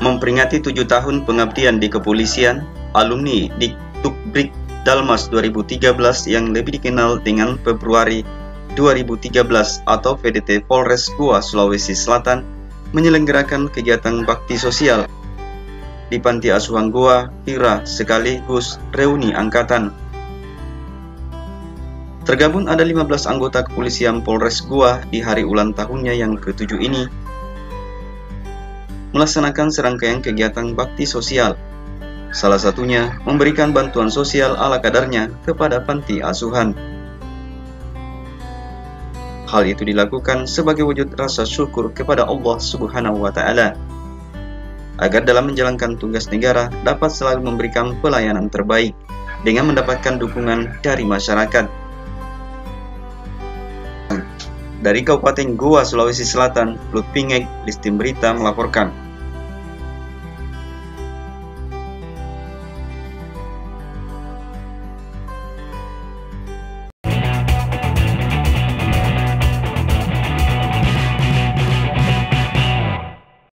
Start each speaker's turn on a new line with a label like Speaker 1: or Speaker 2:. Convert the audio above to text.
Speaker 1: Memperingati 7 tahun pengabdian di kepolisian, alumni di Tukbrik Dalmas 2013 yang lebih dikenal dengan Februari 2013 atau VDT Polres Goa, Sulawesi Selatan menyelenggarakan kegiatan bakti sosial di Panti Asuhan Goa Hira sekaligus reuni angkatan. Tergabung ada 15 anggota kepolisian Polres Goa di hari ulang tahunnya yang ke-7 ini melaksanakan serangkaian kegiatan bakti sosial. Salah satunya memberikan bantuan sosial ala kadarnya kepada panti asuhan. Hal itu dilakukan sebagai wujud rasa syukur kepada Allah Subhanahu wa Ta'ala, agar dalam menjalankan tugas negara dapat selalu memberikan pelayanan terbaik dengan mendapatkan dukungan dari masyarakat. Dari Kabupaten Goa, Sulawesi Selatan, Lutpingek, Listim Berita melaporkan.